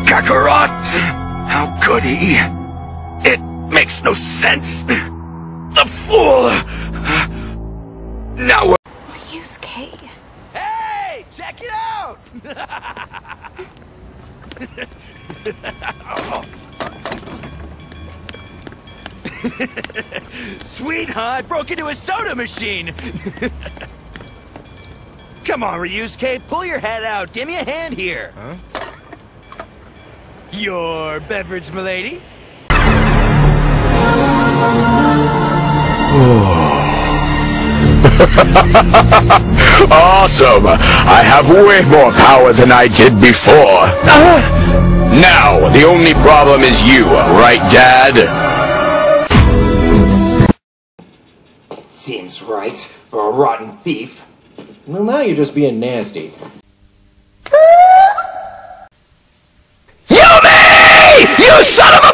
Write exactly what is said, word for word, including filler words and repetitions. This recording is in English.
Kakarot! How could he? It makes no sense. The fool! Now we're... Use K. Hey! Check it out! Sweet, huh? I broke into a soda machine! Come on, Ryusuke, pull your head out. Give me a hand here. Huh? Your beverage, milady? Awesome! I have way more power than I did before. Now, the only problem is you, right, Dad? Seems right for a rotten thief. Well, now you're just being nasty. Yumi! You son of a